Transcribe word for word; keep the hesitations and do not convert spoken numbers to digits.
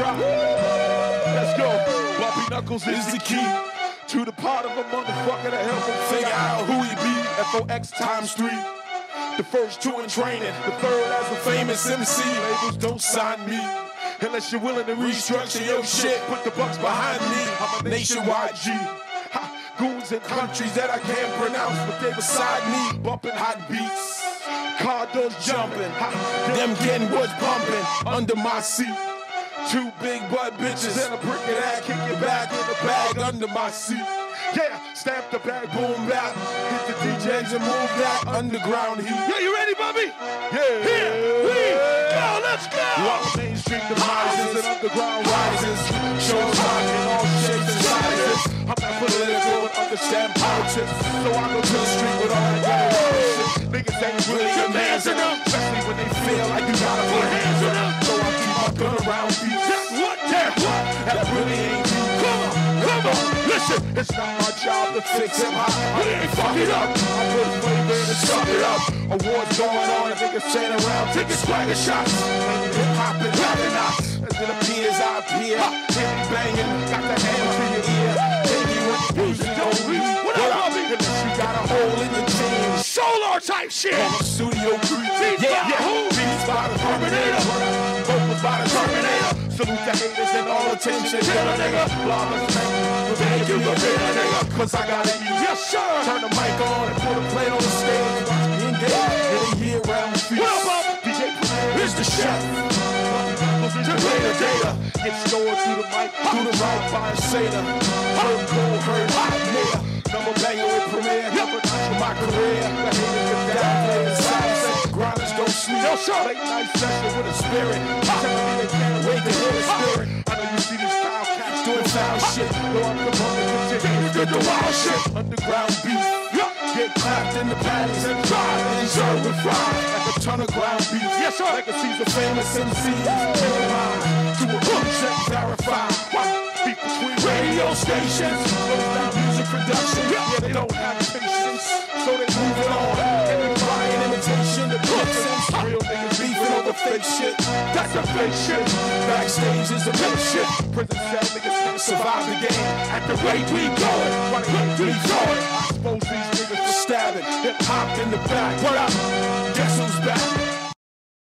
Let's go. Bumpy Knuckles is the key to the part of a motherfucker to help him figure out who he be. F O X times three. The first two in training, the third as a famous M C. Labels don't sign me unless you're willing to restructure your shit. Put the bucks behind me. I'm a nationwide G. Ha, goons in countries that I can't pronounce, but they beside me, bumping hot beats. Car doors jumping, ha, them Kenwood bumping under my seat. Two big butt bitches and a brick of that, kick your back in the bag under my seat. Yeah, stamp the bag, boom bap, hit the D Js and move that underground heat. Yeah, you ready, Bumby? Yeah. Here we go, let's go. Walk Main Street demises and underground rises. Shows rockin' all shapes and sizes. I'm not political and understand politics, so I go to the street with all that ghetto shit. Niggas ain't really your mans in them, especially when they feel like you gotta put hands on them. So I keep my gun around beats. That's what, yeah, what? That really ain't you. Come on, come on, listen. It's not my job to fix him. I, I ain't fuck it up. I put a flavor in and suck it up. Awards going on and niggas standing around taking swagger shots. Hip hop and rapping knots. As it appears, I appear. Hear me banging, got the hand to your ear. Music don't reach. What up, Bumby? Unless you got a hole in your jeans. Solar type shit. On the studio creep. Beats yeah, by who? Beats by the Terminator. Vocals by the Terminator. Salute the haters and all attention. Kill a nigga. Blah, blah, blah. Thank you for being a nigga. Cause I got it. Yes, sir. Turn the mic on and put a plate on the stage. Watch me engage. In a year round the feast. What up, D J Here's the chef. To later data. Get stored through the mic. Through the route by a Seder. Heard cold, heard hot, nigga. Number banger with Premier. Never notch for my career. The haters get down, play the sound. Say grinders don't sleep. Yo, sure. Late night session with a spirit. Telling me they can't wait to hear the spirit. I know you see this style cats doing foul shit. Yo, I'm the one that continue to do wild shit. Underground beat. Get clapped in the patties and fried and served with fries. Like a ton of ground beef. Yes, sir. Legacies of famous M Cs. To a book check verified. Beat between radio stations. Slows down music production. Yeah, they don't have patience, so they move it on. Every flying imitation, the books and real niggas beefing over fake shit. That's a fake shit. Backstage is a fake shit. Prison cell niggas can't survive the game. At the rate we going, what the rate we going. I suppose these niggas for stabbing. Hip hop in the back. What up? Guess who's back?